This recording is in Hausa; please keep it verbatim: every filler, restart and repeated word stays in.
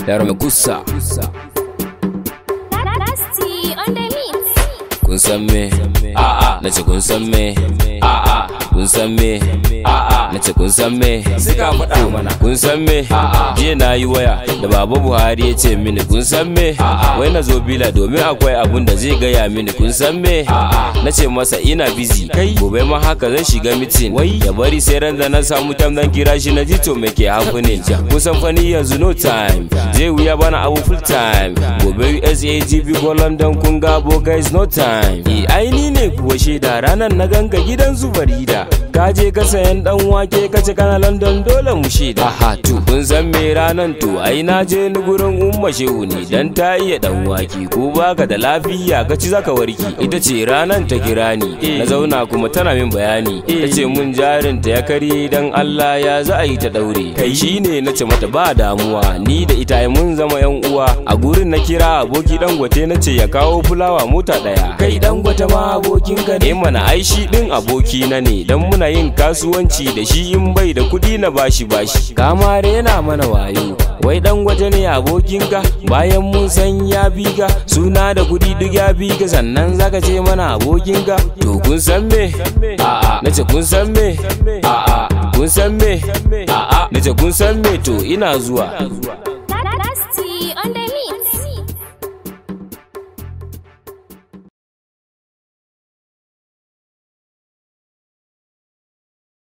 Yaro mai kusa. Kun san me? A'a. Nace kun san me? A'a. Kun san me? A'a. Nace kun san me? Sai ka faɗa mana. Kun san me? A'a. Jiya na yi waya da Baba Buhari ya ce mini kun san me? A'a. Wai na zo bila domin akwai abun da zai gaya mini kun san me? A'a. Nace masa ina busy. Kai gobe ma haka zan shiga meeting. Wai ya bari sai ran da na samu time dan kira shi na ji to me ke happening. Kun san fani yanzu no time. Zai wuya bana abu full time. Gobe U S A G B ko London kun ga guys no time. Eh aini ne kuwa shaida ranan na ganga gidan Zubarida. Ka je ka sayan dan wake ka ce kana London dole mu shaida. Aha to kun san me ranan to ai na je ni gurin Umma Shehu ne dan ta iya dan wake ko baka da lafiya ka ci zaka warki. Ita ce ranan ta kira ni na zauna kuma tana min bayani. Ta ce mun jarin ta ya kare dan Allah ya za a yi ta daure. Kai shine na ce mata ba damuwa ni da ita mun zama yan uwa. A gurin na kira aboki Dangote na ce ya kawo fulawa mota daya. Kai Dangote ma abokin ka ne mana ai shi din aboki na ne dan muna yin kasuwanci da shi in bai da kudi na bashi bashi. Kama rena mana wayo wai Dangote ne abokin ka bayan mun san ya bi ka suna da kudi duk ya bi ka sannan zaka ce mana abokin ka. To kun san me? A'a. Nace kun san me? A'a. Kun san me? A'a. Nace kun san me to ina zuwa.